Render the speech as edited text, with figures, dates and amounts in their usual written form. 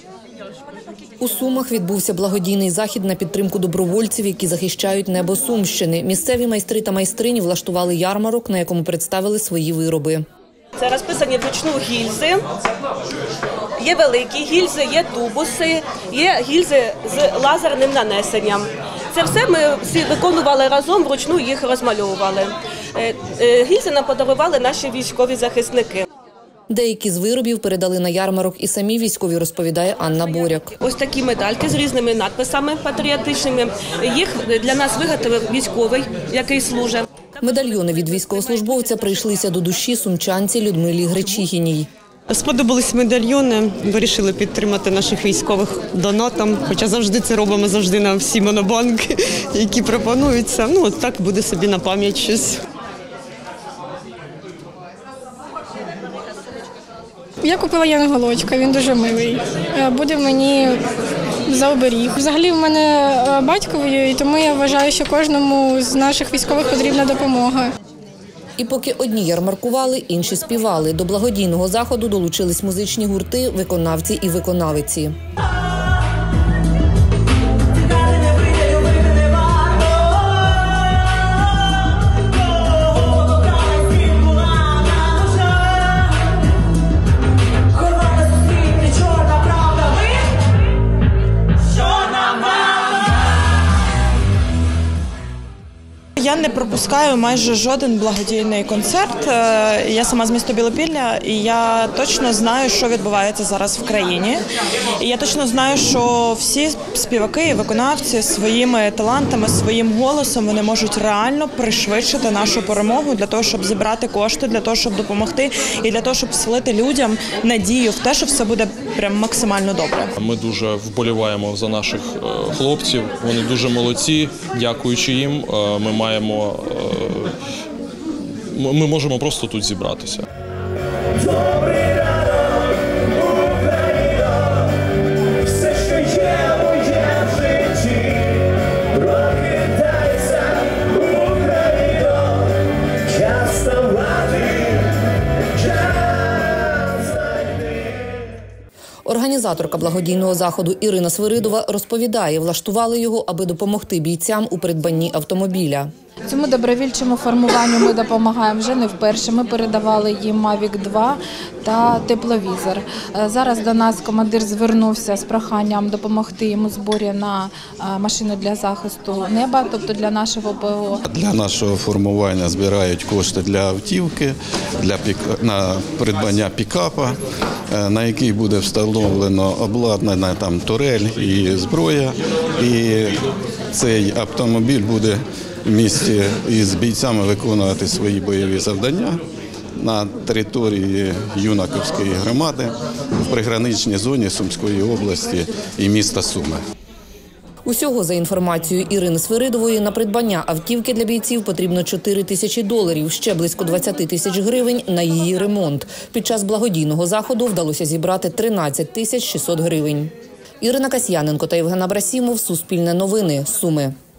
У Сумах відбувся благодійний захід на підтримку добровольців, які захищають небо Сумщини. Місцеві майстри та майстрині влаштували ярмарок, на якому представили свої вироби. Це розписані вручну гільзи. Є великі гільзи, є тубуси, є гільзи з лазерним нанесенням. Це все ми всі виконували разом, вручну їх розмальовували. Гільзи нам подарували наші військові захисники. Деякі з виробів передали на ярмарок і самі військові, розповідає Анна Боряк. Ось такі медальки з різними надписами патріотичними. Їх для нас виготовив військовий, який служить. Медальйони від військовослужбовця прийшлися до душі сумчанці Людмилі Гречихіній. Сподобались медальйони, вирішили підтримати наших військових донатом, хоча завжди це робимо на всі монобанки, які пропонуються. Ну, от так буде собі на пам'ять щось. Я купила янголочка, він дуже милий. Буде мені за оберіг. Взагалі в мене батько воює, тому я вважаю, що кожному з наших військових потрібна допомога. І поки одні ярмаркували, інші співали. До благодійного заходу долучились музичні гурти, виконавці і виконавиці. Я не пропускаю майже жоден благодійний концерт. Я сама з міста Білопілля, і я точно знаю, що відбувається зараз в країні. І я точно знаю, що всі співаки і виконавці своїми талантами, своїм голосом вони можуть реально пришвидшити нашу перемогу для того, щоб зібрати кошти, для того, щоб допомогти і для того, щоб вселити людям надію в те, що все буде прям максимально добре. Ми дуже вболіваємо за наших хлопців. Вони дуже молодці. Дякуючи їм, ми можемо просто тут зібратися. Організаторка благодійного заходу Ірина Свиридова розповідає, влаштували його, аби допомогти бійцям у придбанні автомобіля. Цьому добровільчому формуванню ми допомагаємо вже не вперше. Ми передавали їм Mavic 2 та тепловізор. Зараз до нас командир звернувся з проханням допомогти йому у зборі на машину для захисту неба, тобто для нашого ПВО. Для нашого формування збирають кошти для автівки, на придбання пікапа, на який буде встановлено обладнана там турель і зброя. І цей автомобіль буде в місті із бійцями виконувати свої бойові завдання на території Юнаковської громади в приграничній зоні Сумської області і міста Суми. Усього, за інформацією Ірини Свиридової, на придбання автівки для бійців потрібно $4000, ще близько 20 тисяч гривень на її ремонт. Під час благодійного заходу вдалося зібрати 13 600 гривень. Ірина Касьяненко та Євген Абрасімов, Суспільне новини, Суми.